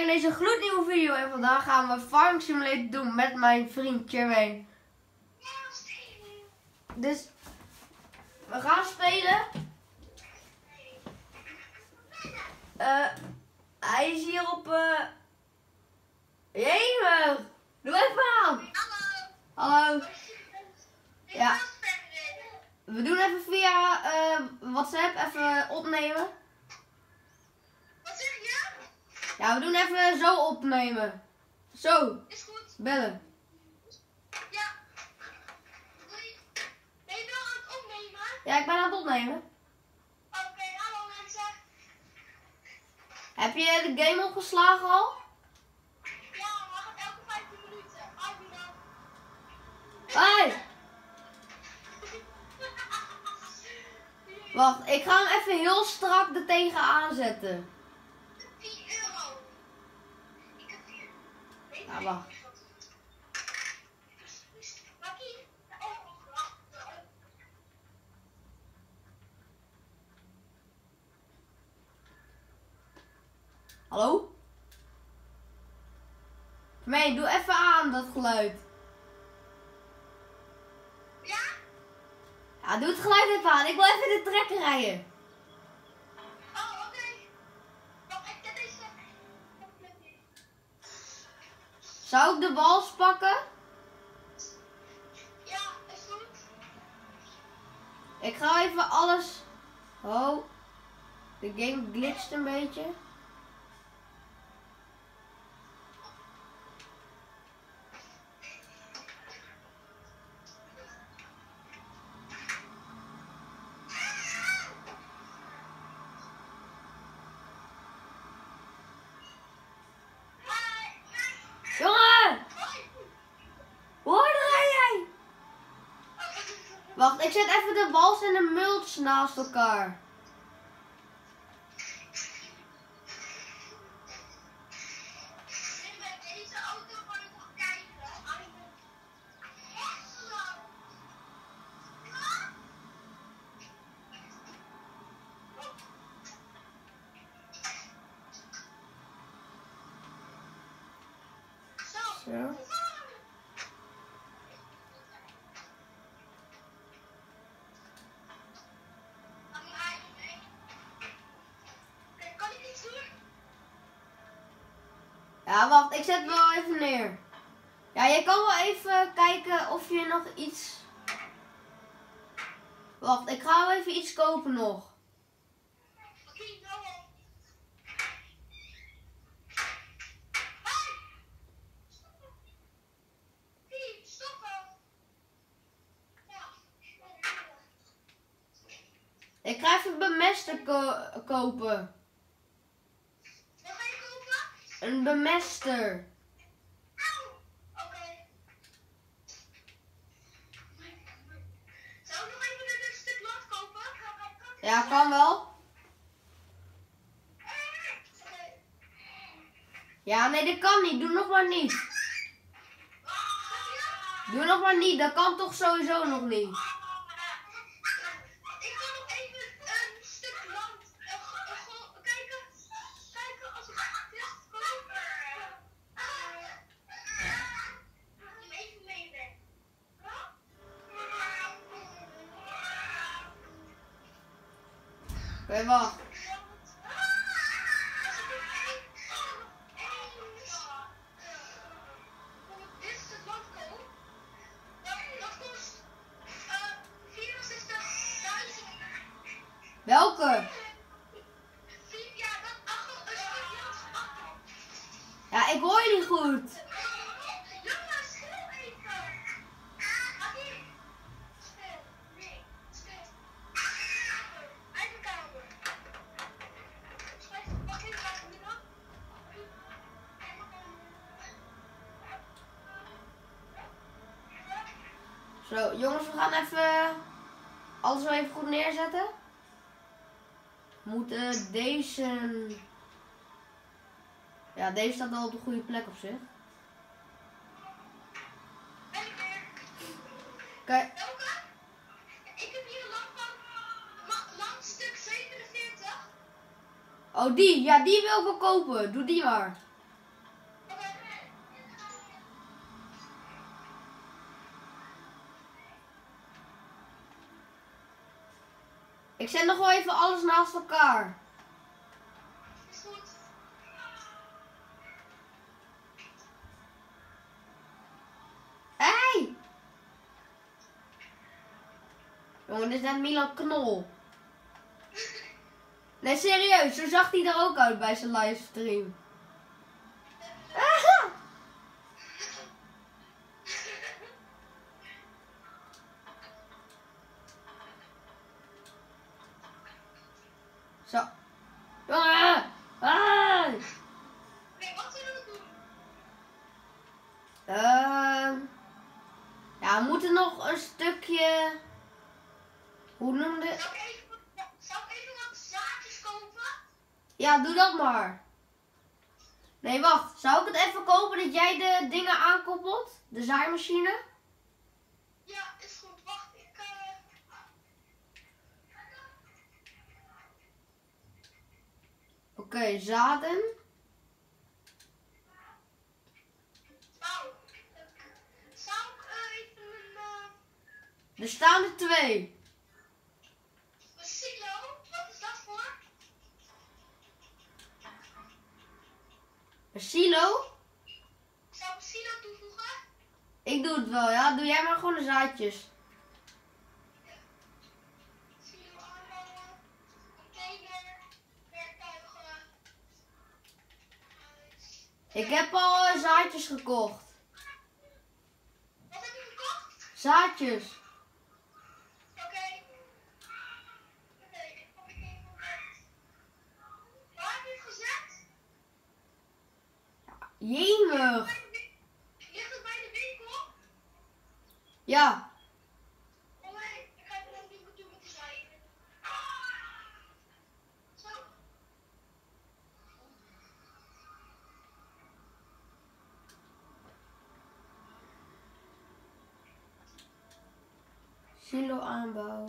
kijken naar deze gloednieuwe video en vandaag gaan we Farming Simulator doen met mijn vriend Jermaine. Dus we gaan spelen. Hij is hier op Jemig. Doe even aan. Hallo. Ja. We doen even via WhatsApp even opnemen. Wat zeg je? Ja, we doen even zo opnemen. Zo. Is goed. Bellen. Ja. Ben je wel aan het opnemen? Ja, ik ben aan het opnemen. Oké, hallo mensen. Heb je de game opgeslagen al? Ja, maar het elke 15 minuten. Albino. Hey! Wacht, ik ga hem even heel strak er tegenaan zetten. 4 euro. Ik heb 4. Ja, wacht. Makkie. Hallo? Nee, doe even aan dat geluid. Ja? Ja, doe het geluid even aan. Ik wil even de trekker rijden. Oh, oké. Wacht, ik heb deze. Zou ik de wals pakken? Ja, is goed. Ik ga even alles... Oh. De game glitcht een beetje. Jongen! Hoe rij jij? Wacht, ik zet even de wals en de mulch naast elkaar. Met deze auto word ik nog kijken. Zo. Kan ik iets doen? Ja, wacht, ik zet wel even neer. Ja, je kan wel even kijken of je nog iets... Wacht, ik ga wel even iets kopen nog. Oké, nou al. Hey, stoppen. Ja. Ik ga even bemester kopen. Wat ga je kopen? Een bemester. Auw. Oké. Zou ik nog even een stuk land kopen? Ja, kan wel. Oké. Ja, nee, dat kan niet. Doe nog maar niet. Doe nog maar niet. Dat kan toch sowieso nog niet. Ik kan nog even een stuk land kijken als ik het koop. Even meedenken. Oké, wacht. Welke? Ja, ik hoor je niet goed. Jongens, stil even. Adi. Stil. Nee, stil. Uit de kamer. Mag ik graag nu dan? Zo, jongens, we gaan even alles wel even goed neerzetten. We moeten deze... Ja, deze staat wel op de goede plek op zich. Ben ik weer. Kijk. Welke? Ik heb hier een lang stuk 47. Oh, die. Ja, die wil ik wel kopen. Doe die maar. Ik zet nog wel even alles naast elkaar. Is goed. Hey! Jongen, dit is net Milan Knol. Nee, serieus, zo zag hij er ook uit bij zijn livestream. Aha! Zo. Jongen! Ah! Nee, wat zullen we doen? Ja, we moeten nog een stukje... Hoe noemde het? Zou ik even wat zaadjes kopen? Ja, doe dat maar. Nee, wacht. Zou ik het even kopen dat jij de dingen aankoppelt? De zaaimachine? Ja, is goed. Wacht, Oké, zaden. Nou, zou ik even Er staan er 2. een silo? Wat is dat voor? Een silo? Zou ik een silo toevoegen? Ik doe het wel, ja. Doe jij maar gewoon de zaadjes. Silo aanbouwen, container, werktuigen, huis. Ik heb al zaadjes gekocht. Wat heb je gekocht? Zaadjes. Oké. Ik kom even met. Waar heb je het gezet? Jemig. Ligt het bij de winkel? Ja. Oh nee, ik ga even naar de winkel toe met de zaaien. Zo. Silo aanbouw.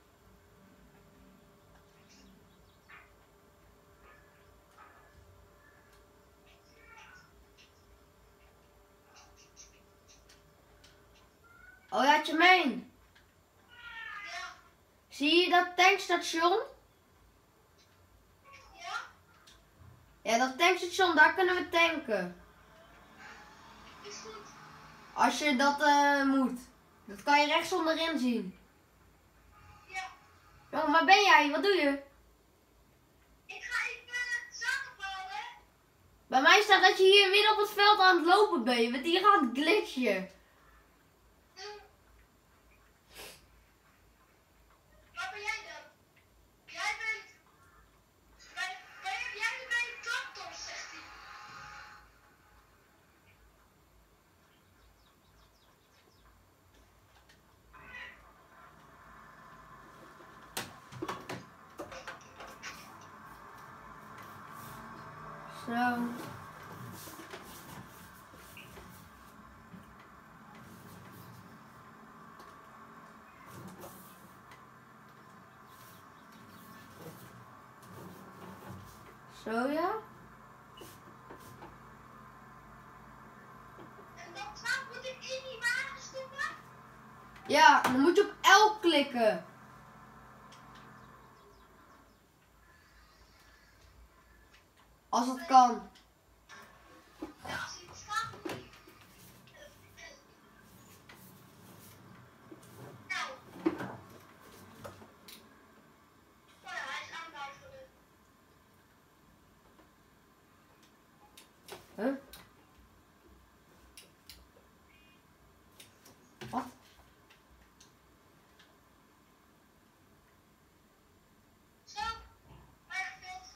Oh ja, Tjemijn. Ja. Zie je dat tankstation? Ja? Ja, dat tankstation, daar kunnen we tanken. Is goed. Als je dat moet. Dat kan je rechts onderin zien. Ja. Jongen, waar ben jij? Wat doe je? Ik ga even zaad ophalen. Bij mij staat dat je hier midden op het veld aan het lopen bent. Je bent hier aan het glitchen. Waar ben jij dan? Jij bent. Jij bent bij de tractor, zegt hij. Zo. Zo ja. En dat zaad moet ik in die wagen stoppen? Ja, dan moet je op L klikken. Als het kan. Ja, als hij het staat, moet ik. Nou. Oh ja, hij is aanbouwen. Huh? Wat? Zo. Bijgevuld.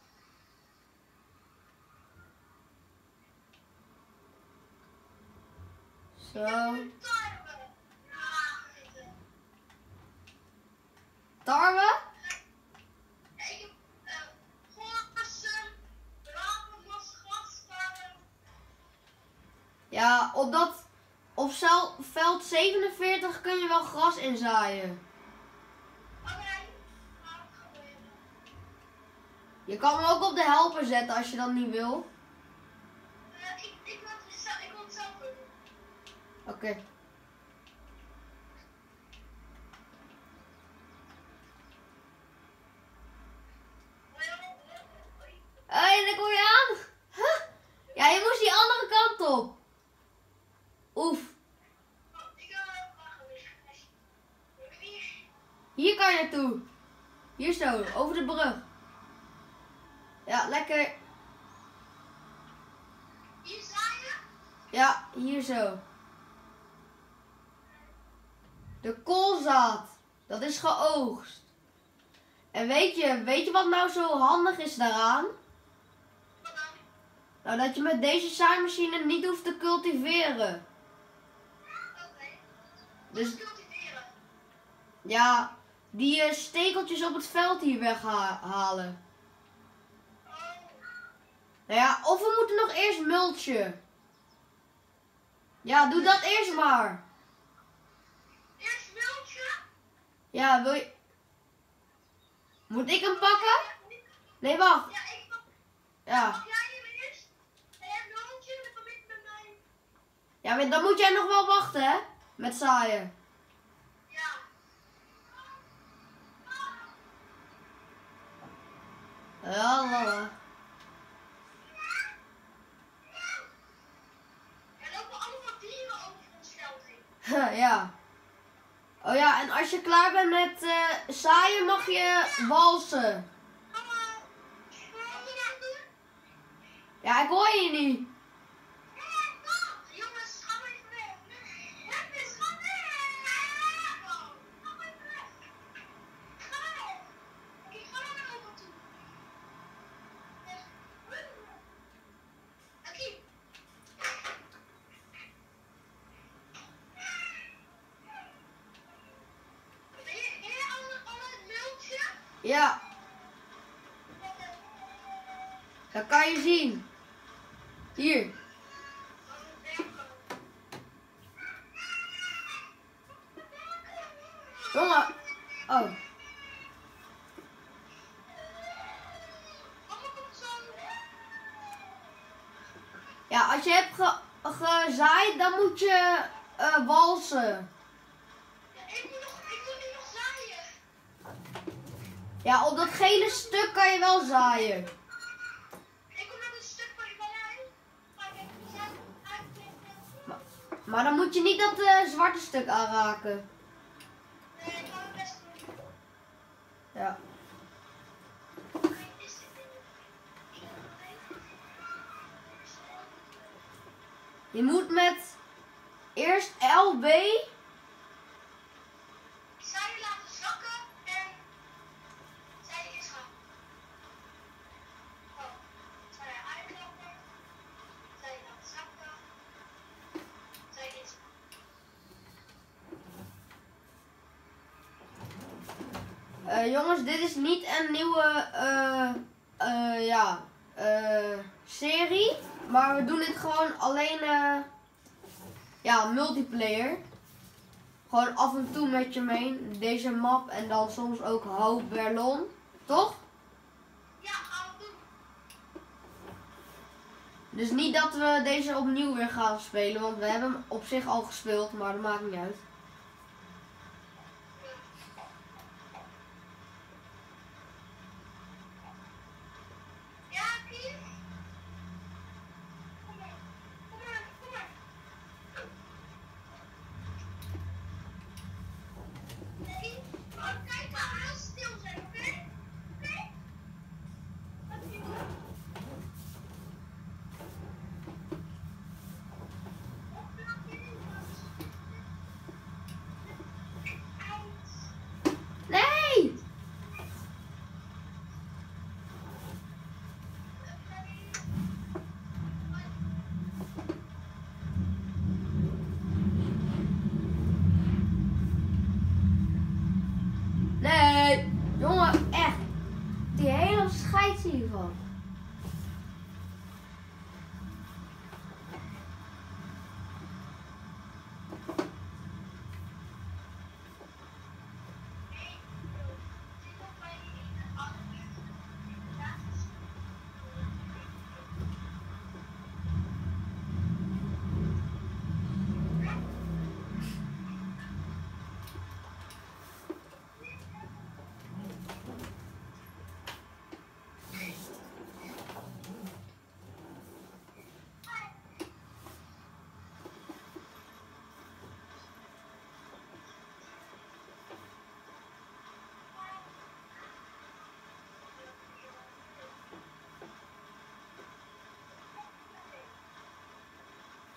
Zo. Tarwe. Aangezitten. Tarwe? Ik heb gorsen, braamworst, grastarwe. Ja, op veld 47 kun je wel gras inzaaien. Oké. Laat het gebeuren. Je kan hem ook op de helper zetten als je dat niet wil. Ik wil het zelf doen. Oké. Hé, daar kom je aan. Huh? Ja, je moest die andere kant op. Oef. Hier kan je naartoe. Hier zo, over de brug. Ja, lekker. Hier zaaien? Ja, hier zo. De koolzaad. Dat is geoogst. En weet je wat nou zo handig is daaraan? Wat dan? Nou, dat je met deze zaaimachine niet hoeft te cultiveren. Oké. Dus Cultiveren. ja, die stekeltjes op het veld hier weghalen. Oh. Nou ja, of we moeten nog eerst mulchen. Ja, doe dat eerst maar. Eerst mulchen? Ja, wil je... Moet ik hem pakken? Nee, wacht. Ja, ik pak. Ja. Pak jij hem eerst? En jij mulchen, dan kom ik met mijn. Ja, maar dan moet jij nog wel wachten, hè? Met zaaien. Ja. Lalala. Er lopen allemaal dieren over ons veld heen. Ja. Oh ja, en als je klaar bent met zaaien mag je walsen. Mama, wat moet je nou doen? Ja, ik hoor je niet. Jongens, ga maar even weg. Jongens, ga weg. Ga maar even weg. Ga weg. Ik ga naar opa toe. Oké. Ben je al het multje? Ja, dat kan je zien. Hier. Jongen. Oh. Mama komt zo. Ja, als je hebt gezaaid, dan moet je walsen. Ja, ik moet nu nog zaaien. Ja, op dat gele stuk kan je wel zaaien. Ik kom net een stuk van je beleid. Maar ik heb gezegd uitknippen. Maar dan moet je niet dat zwarte stuk aanraken. Nee, ik ga mijn best doen. Ja. Is dit Je moet met eerst LB. zij laten zakken en zij is gaan. Oh, zij uitklappen. Zij laat zakken. Zij is gaan. Jongens, dit is niet een nieuwe serie. Maar we doen dit gewoon alleen ja, multiplayer. Gewoon af en toe met je mee. Deze map en dan soms ook Hoop Berlon. Toch? Ja, gaan we doen. Dus niet dat we deze opnieuw weer gaan spelen. Want we hebben hem op zich al gespeeld. Maar dat maakt niet uit. Ja, Kies? Kom maar. Kom maar, kom maar. Nee, maar kijk maar, heel stil zijn, oké? Oké? Wat doe je? Nee! Nee! Jongen, echt. Die hele scheids hiervan.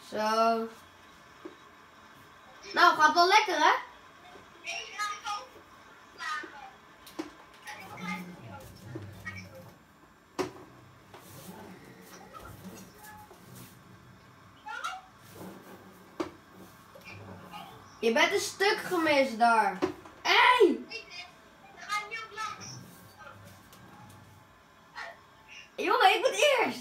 Zo. Nou, gaat wel lekker, hè? Nee, ga ik ook slagen. En ik krijg Je bent een stuk gemist daar. Hey! we gaan nu ook langs. Jongen, ik moet eerst.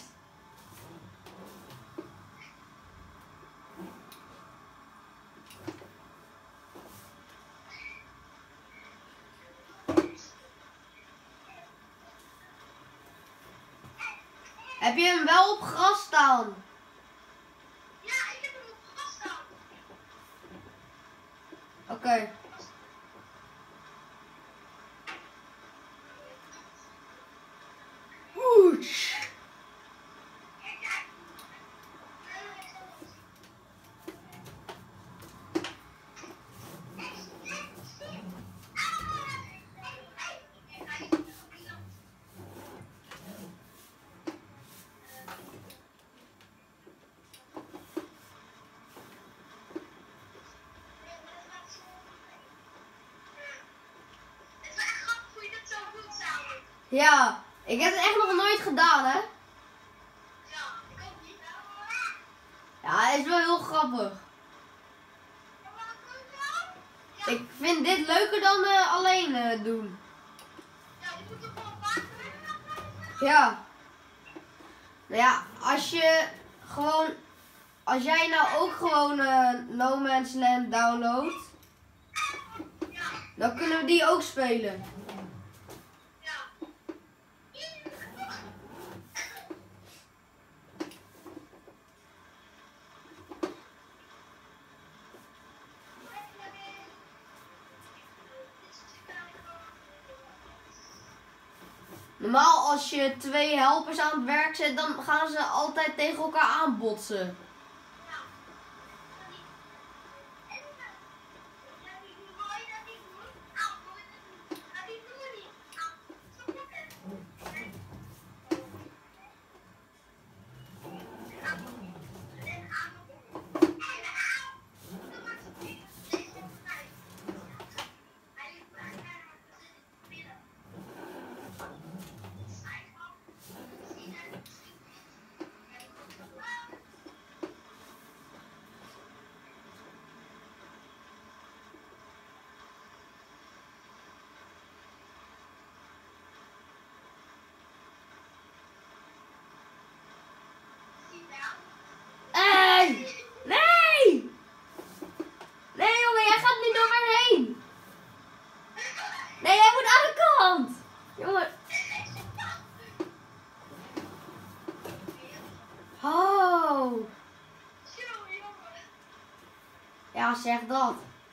Heb je hem wel op gras staan? Ja, ik heb hem op gras staan. Oké. Woesh. Het is wel echt grappig hoe je dat zo doet samen. Ja, ik heb het echt nog nooit gedaan, hè? Ja, ik ook niet. Ja, het is wel heel grappig. Ja, Ik vind dit leuker dan alleen doen. ja, je moet toch gewoon vaker doen. Ja. Nou ja, als jij nou ook gewoon No Man's Land downloadt, Ja, dan kunnen we die ook spelen. ja. Normaal als je 2 helpers aan het werk zet, dan gaan ze altijd tegen elkaar aanbotsen. Hey! Nee! Nee jongen, jij gaat nu door mij heen. Nee, jij moet aan de kant. Jongen. Oh. Ja, zeg dat.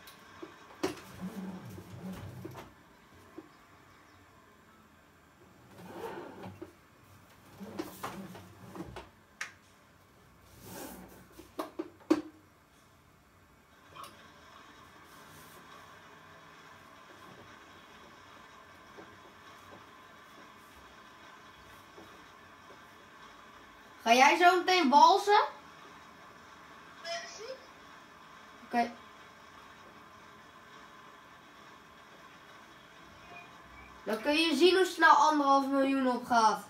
Ga jij zo meteen walsen? Oké. Dan kun je zien hoe snel 1,5 miljoen opgaat.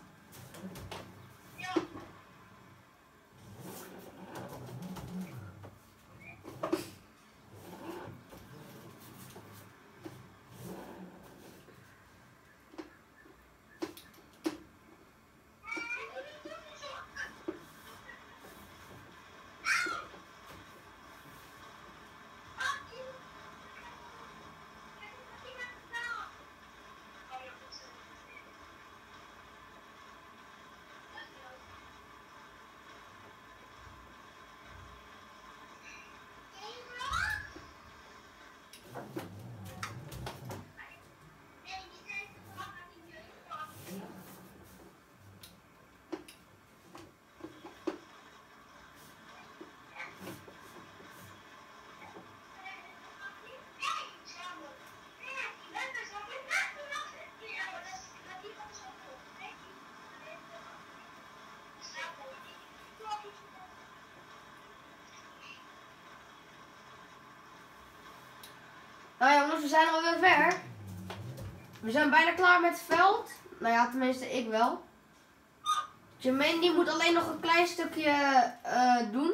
Nou jongens, we zijn alweer ver. We zijn bijna klaar met het veld. Nou ja, tenminste ik wel. Jermaine die moet alleen nog een klein stukje doen.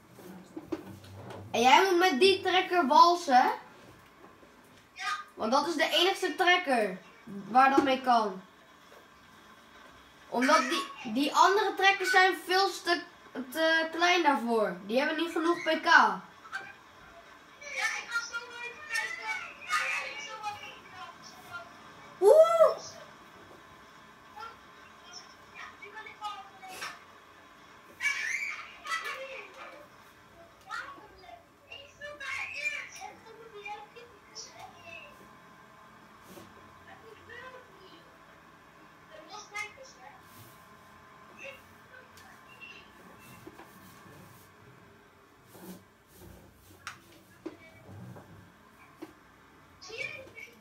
En jij moet met die trekker walsen. Ja. Want dat is de enigste trekker waar dat mee kan. Omdat die andere trekkers zijn veel te klein daarvoor. Die hebben niet genoeg pk. Ja, ik ga zo wel even kijken. Ja, ik zal wel even kijken. Woe! Ja, nu kan ik wel even. Ik stond daar eerst en toen moet je heel kritisch zijn. Ik wil het niet. Dat was mijn hè. Zie je?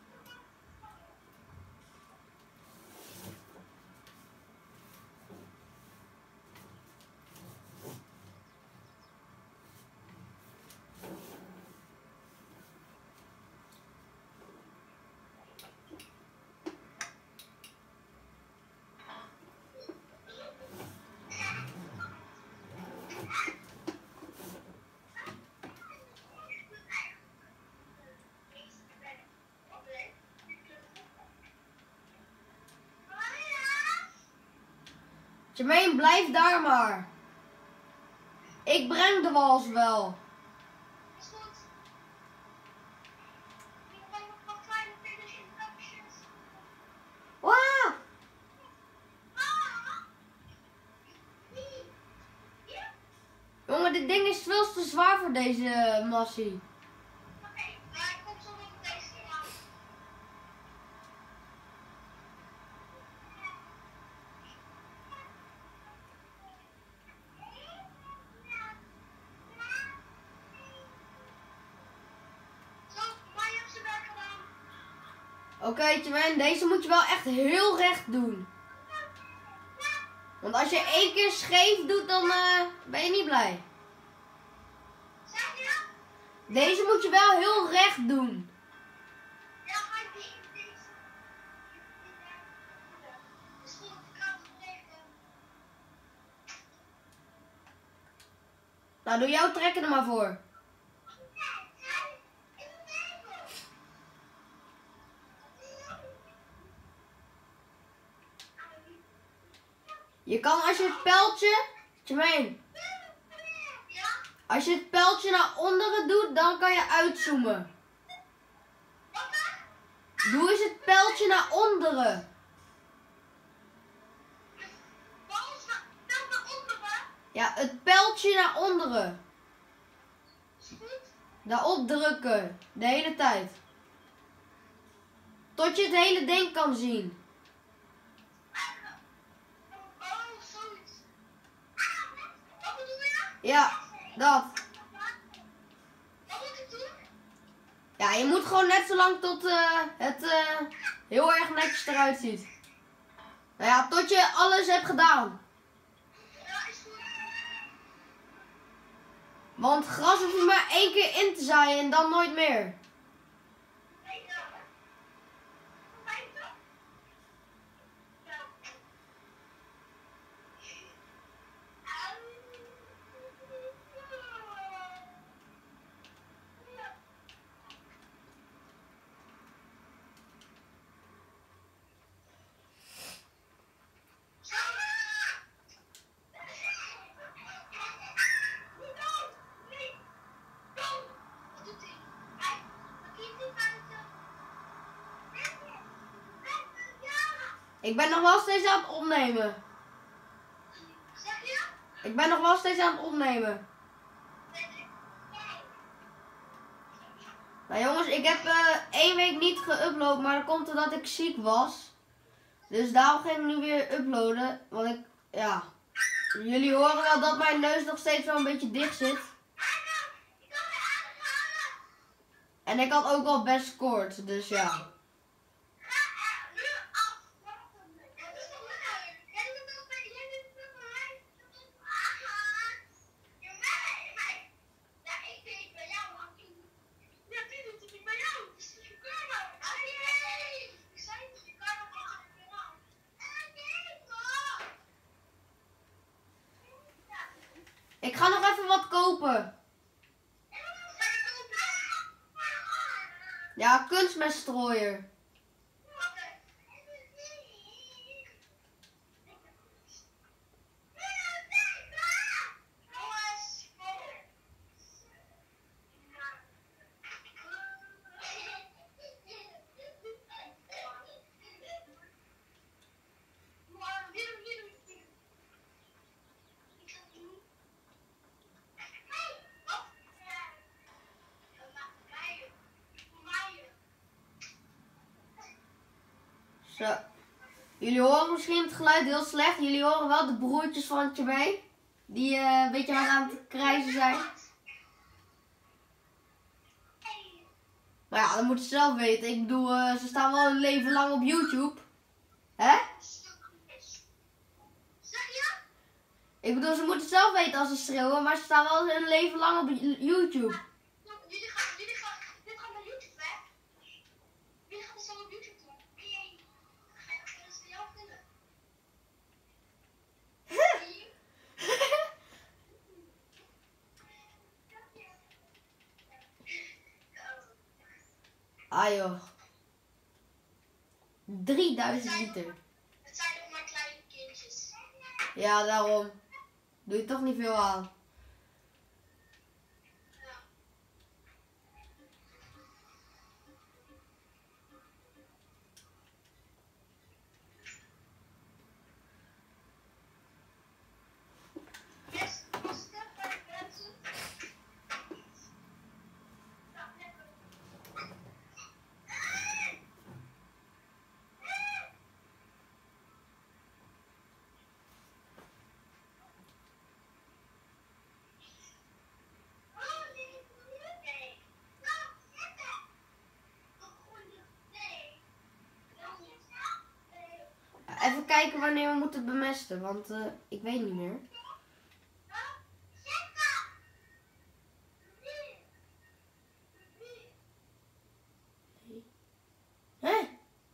Jermaine, blijf daar maar. Ik breng de wals wel. Is goed. Ik heb nog wat kleine finish instructions. Wauw! Jongen, dit ding is veel te zwaar voor deze massie. Oké, maar ik kom zo met deze aan. Zo, maar je hebt ze werk gedaan. Oké, Jermaine, deze moet je wel echt heel recht doen. Want als je 1 keer scheef doet, dan ben je niet blij. Zeg je? Deze moet je wel heel recht doen. Ja, ga ik die in deze. Is goed, ik ga het regelen. Nou, doe jouw trekken er maar voor. Je kan als je het pijltje... Jermaine, Ja? als je het pijltje naar onderen doet, dan kan je uitzoomen. Wat dan? Doe eens het pijltje naar onderen. Bals naar onderen. Ja, het pijltje naar onderen. Is goed. Daarop drukken. De hele tijd. Tot je het hele ding kan zien. Oh, zoiets. Wat bedoel je? Ja, dat. Wat moet ik doen? Ja, je moet gewoon net zo lang tot het heel erg netjes eruit ziet. Nou ja, tot je alles hebt gedaan. Ja, is goed. Want gras hoef je maar 1 keer in te zaaien en dan nooit meer. Ik ben nog wel steeds aan het opnemen. Zeg je? Ik ben nog wel steeds aan het opnemen. Nou jongens, ik heb 1 week niet geüpload, maar dat komt omdat ik ziek was. Dus daarom ging ik nu weer uploaden. Want ik, ja, jullie horen wel dat mijn neus nog steeds wel een beetje dicht zit. En ik had ook wel best koorts, dus ja. Ik ga nog even wat kopen. Ja, kunstmeststrooier. Zo. Jullie horen misschien het geluid heel slecht. Jullie horen wel de broertjes van Tjebé. Die een beetje aan het krijzen zijn. Maar ja, dat moeten ze zelf weten. Ik bedoel, ze staan wel hun leven lang op YouTube. Hè? Ik bedoel, ze moeten zelf weten als ze schreeuwen, maar ze staan wel hun leven lang op YouTube. Dit gaat naar YouTube, hè? Jullie gaan het zo op YouTube doen. Ga je dat zelf vinden? Ah joh. 3000 liter. Het zijn nog maar kleine kindjes. Ja, daarom. Doe je toch niet veel aan. Even kijken wanneer we moeten bemesten, want ik weet niet meer. Hè?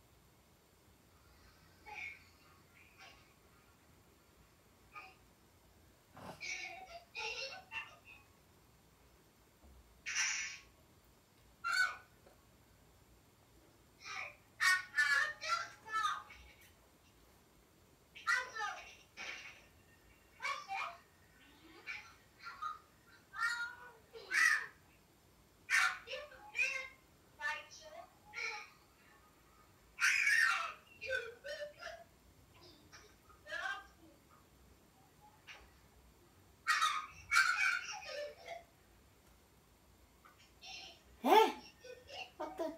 Hè? Wat de...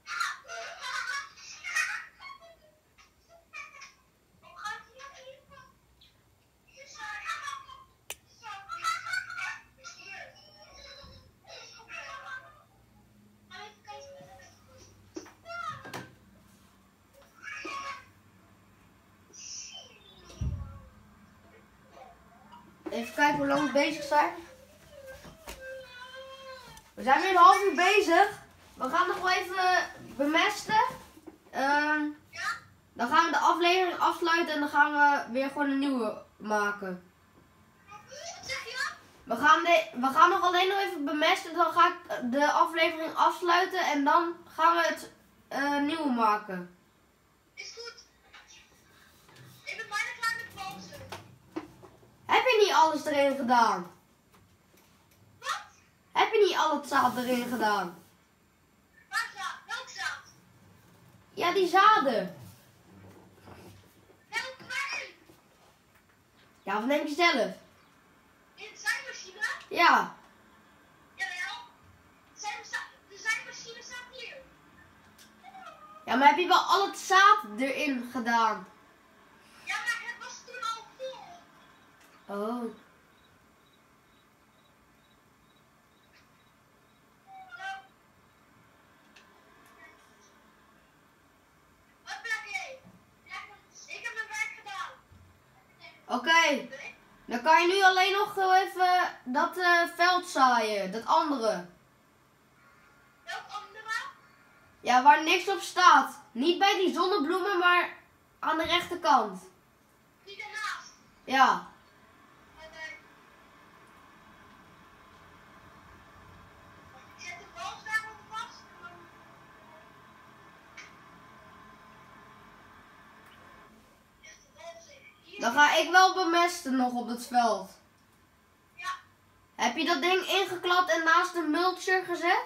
Even kijken hoe lang we bezig zijn. We zijn nu een half uur bezig. We gaan nog wel even bemesten. Dan gaan we de aflevering afsluiten en dan gaan we weer gewoon een nieuwe maken. Wat zeg je? We gaan nog alleen nog even bemesten. Dan ga ik de aflevering afsluiten en dan gaan we het nieuwe maken. Is goed. Ik ben bijna klaar met pauze. Heb je niet alles erin gedaan? Wat? Heb je niet al het zaad erin gedaan? Waar zaad? Welk zaad? Ja, die zaden. Welk waarin? Ja, wat neem je zelf? In de zijmachine? Ja. Jawel. De zijmachine staat hier. Ja, maar heb je wel al het zaad erin gedaan? Ja, maar het was toen al vol. Oh. Wat ben jij? Ik heb mijn werk gedaan. Oké. Dan kan je nu alleen nog even dat veld zaaien. Dat andere. Welk andere? Ja, waar niks op staat. Niet bij die zonnebloemen, maar aan de rechterkant. Die ernaast. Ja. Dan ga ik wel bemesten nog op het veld. Ja. Heb je dat ding ingeklapt en naast de mulcher gezet?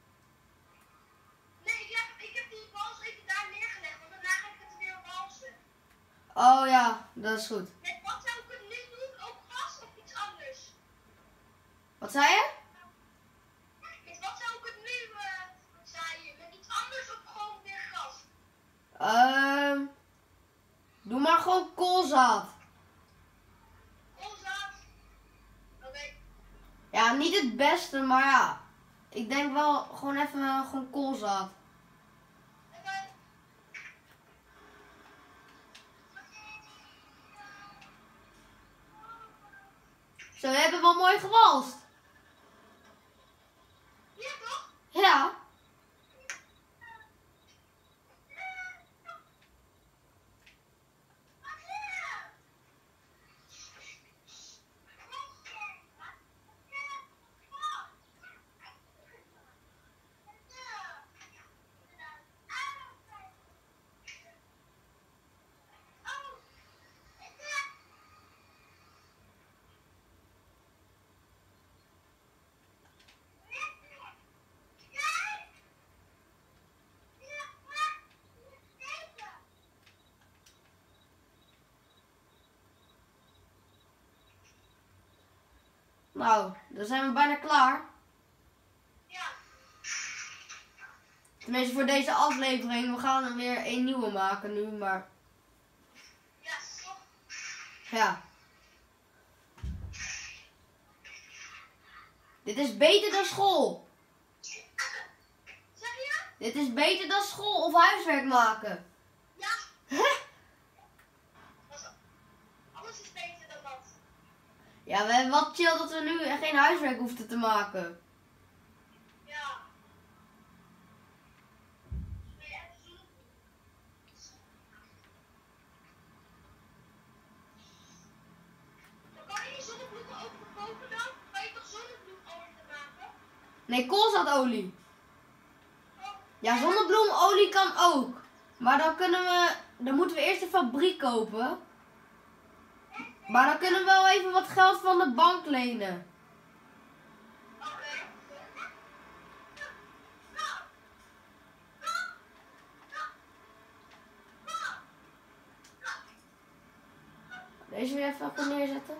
Nee, ik heb die bals even daar neergelegd, want daarna ga ik het weer walsen. Oh ja, dat is goed. Met wat zou ik het nu doen? Ook gas of iets anders? Wat zei je? Met wat zou ik het nu zaaien? Met iets anders of gewoon weer gas? Doe maar gewoon koolzaad. Koolzaad? Oké. Ja, niet het beste, maar ja. Ik denk wel gewoon even gewoon koolzaad. Oké. Zo, we hebben wel mooi gewalst. Ja, toch? Ja. Nou, dan zijn we bijna klaar. Ja. Tenminste voor deze aflevering. We gaan er weer een nieuwe maken nu, maar Ja, toch? ja. Dit is beter dan school. Zeg je? Dit is beter dan school of huiswerk maken. Ja. Hè? Alles is beter dan dat. Ja, we hebben wat chill dat we nu geen huiswerk hoefden te maken. Ja. Nee, echt zo. Dan kan je die zonnebloemen ook verkopen dan? Kan je toch zonnebloemolie te maken? Nee, koolzaadolie. Ja, zonnebloemolie kan ook. Maar dan moeten we eerst een fabriek kopen. Maar dan kunnen we wel even wat geld van de bank lenen. Oké. Deze weer even goed neerzetten.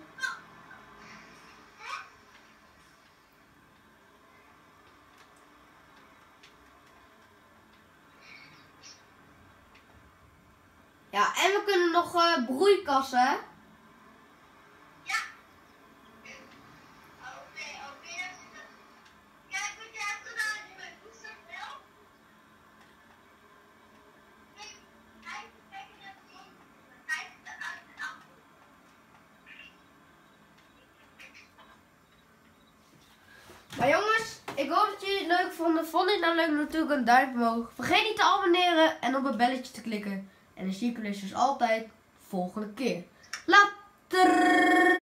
Ja, en we kunnen nog broeikassen, hè? Ja. Oké, kijk wat je hebt gedaan, je bent goed zo snel. Kijk naar de zon. Kijk eruit de appel. Maar jongens, ik hoop dat jullie het leuk vonden. Vond je het nou leuk, natuurlijk een duimpje omhoog. Vergeet niet te abonneren en op het belletje te klikken. En dan zie ik jullie dus altijd volgende keer. Later!